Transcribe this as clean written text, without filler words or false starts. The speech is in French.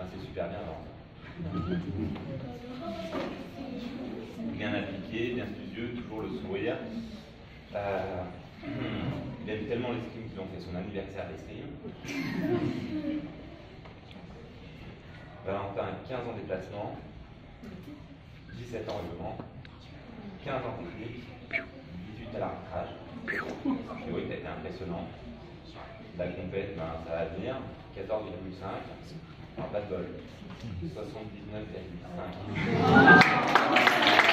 c'est super bien. Bien appliqué, bien studieux, toujours le sourire. Il aime tellement l'escrime qu'ils ont fait son anniversaire d'escrime. Valentin a 15 ans déplacement, 17 ans règlement, 15 ans technique, 18 à l'arbitrage. Oui, ça a été impressionnant. La compète, ben, ça va venir, 14,5. Alors pas de bol, 79,5.